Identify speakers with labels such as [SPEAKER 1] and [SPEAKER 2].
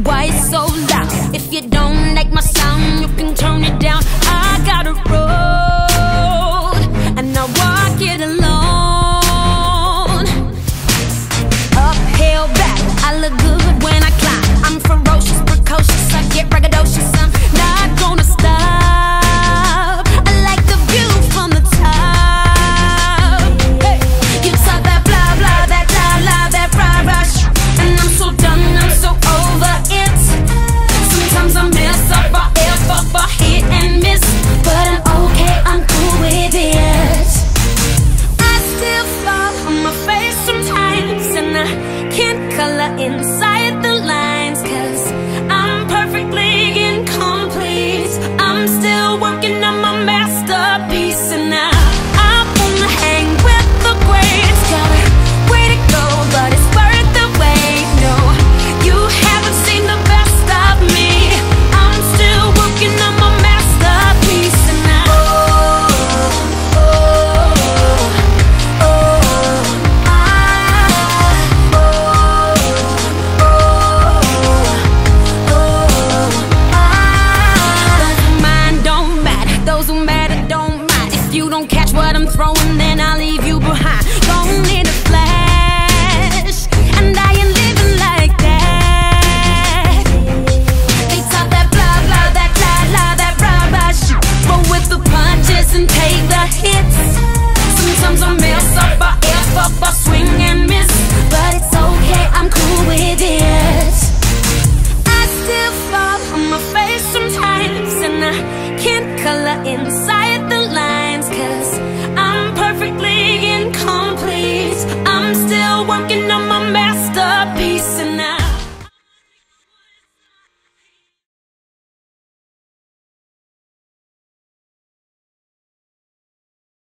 [SPEAKER 1] why it's so loud. If you don't like my sound, you can turn it down. I got a road, and I walk it alone. Uphill battle, I look good when I climb. I'm ferocious, precocious, I get braggadocious. I'm not gonna stop. I like the view from the top. Hey, you talk that blah blah, that la la, that rah rah, and I'm so done, I'm so over it. Sometimes I mess up, I F up, I hit and miss, but I'm okay, I'm cool with it. I still fall on my face sometimes, and I can't color inside the lines, 'cause I'm perfectly incomplete. I'm still working on my masterpiece, and I wanna hang with the greats. Got a way to go, but it's worth the wait. No, you haven't seen the best of me. I'm still working on my masterpiece, and those who matter don't mind. If you don't catch what I'm throwing, then I'll leave you behind. Gone in a flash, and I ain't living like that. They talk that blah blah, that la la, that rah rah shit. Roll with the punches and take the hits. Sometimes I mess up, I F up, I swing and miss, but it's okay, I'm cool with it. I still fall on my face sometimes, and I can't color inside